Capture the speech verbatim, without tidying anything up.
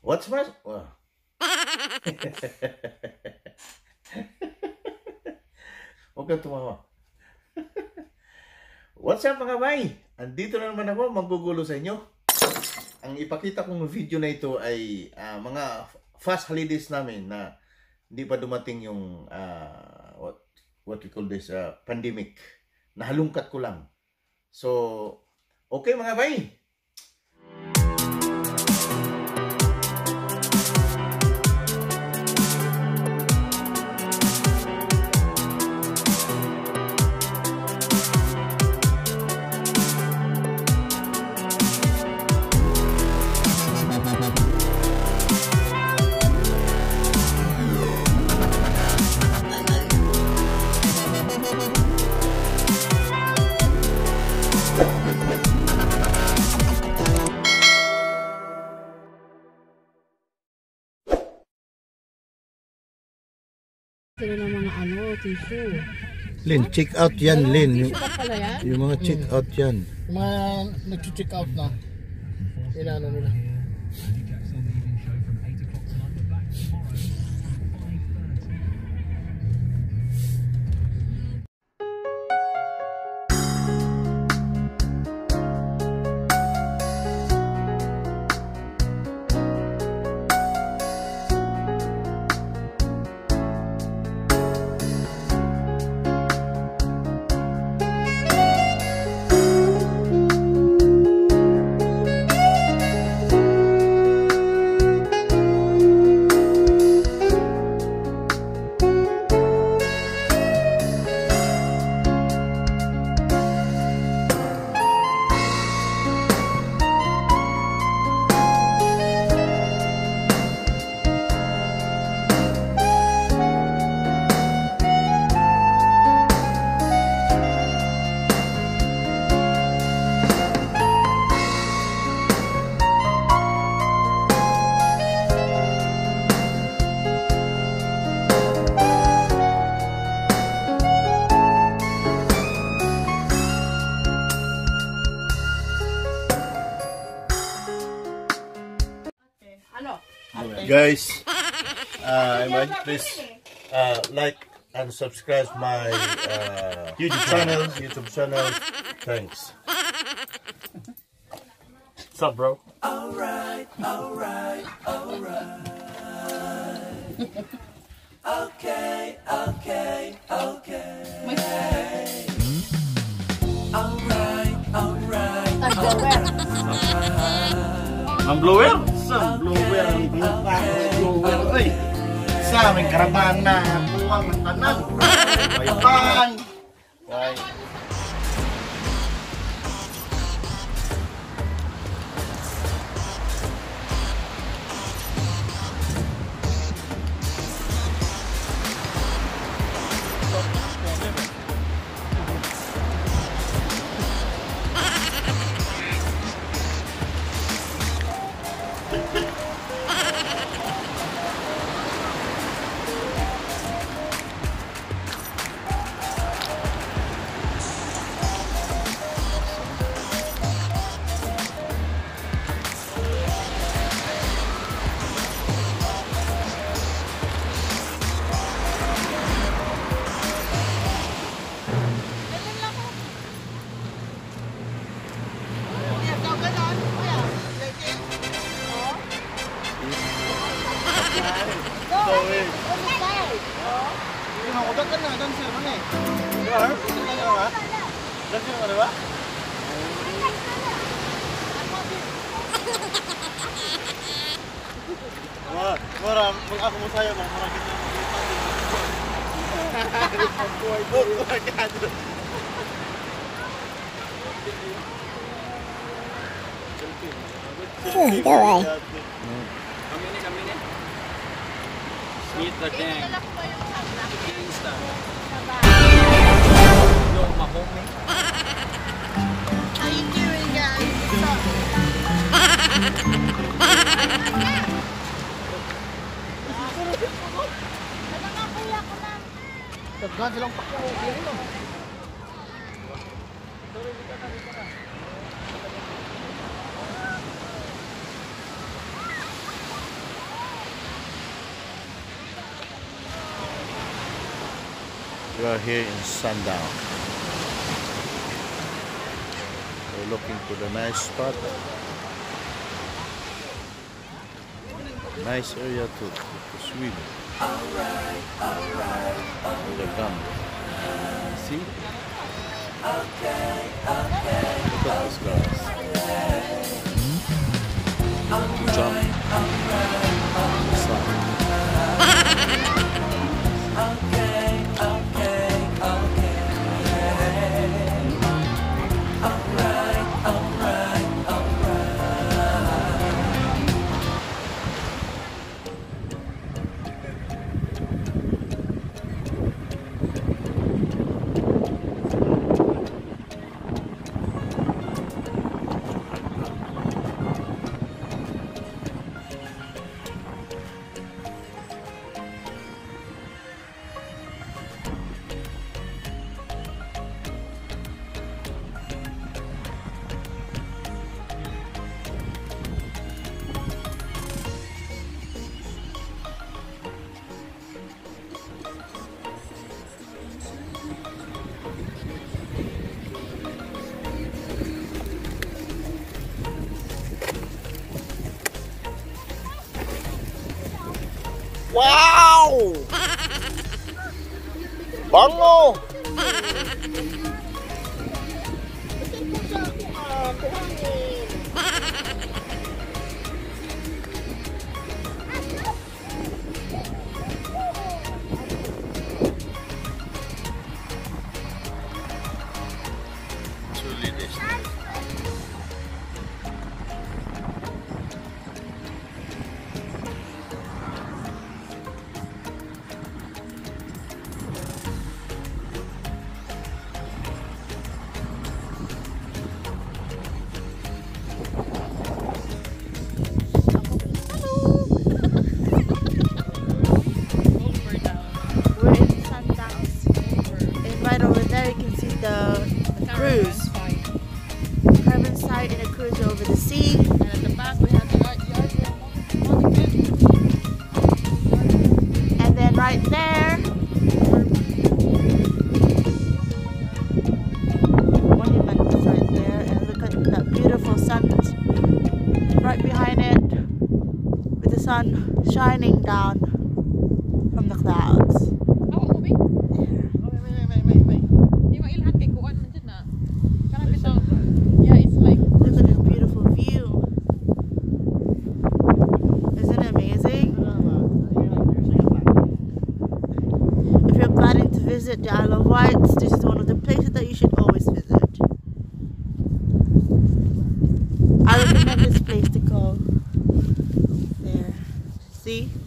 What's my... Wow. Huwag kang tumawa. What's up mga bay? Andito na naman ako maggugulo sa inyo. Ang ipakita kong video na ito ay uh, mga fast holidays namin na hindi pa dumating yung uh, what, what we call this uh, pandemic. Nahalungkat ko lang. So, okay mga bay. Sila ng mga ano, tissue. Lin, check out yan, Lin. Yung, yan? yung mga check out yan. Mga nag-check out na. Ilano nila. Guys, uh, please uh, like and subscribe my uh, YouTube channel. YouTube channel. Thanks. What's up, bro? Alright, alright, alright. Okay, okay, okay. Alright, alright, alright. Ang blower? Sa blower? Blower, oy! Sa aming karabahan na buwang ng tanan. Bayapan! Right. Mara, mag ako mo sayo, mara kita Hmm, gaway. Kami ni, kami ni. Meet the gang. Insta. Yung mahome. How you doing, guys? Taghan silang pakyo. We are here in SandOwN. We're looking for the nice spot. Nice area to, to, to swim. With a gun. See? Look at these guys. Jump. Slide. Wow! Bango! Truly this. We're in SandOwN. And right over there you can see the, the cruise. Caravan site and a cruise over the sea. And at the back we have the yard monument. And then right there, monument is right there. And look at that beautiful sun right behind it, with the sun shining down from the clouds. Awa mo, Bing? Di ba ilhan kay kuan man dyan na? Karang bitaw. Yeah, it's like Look at this beautiful view. Isn't it amazing? If you're planning to visit the Isle of Wight, this is one of the places that you should always visit. I recommend this place to go. There. See?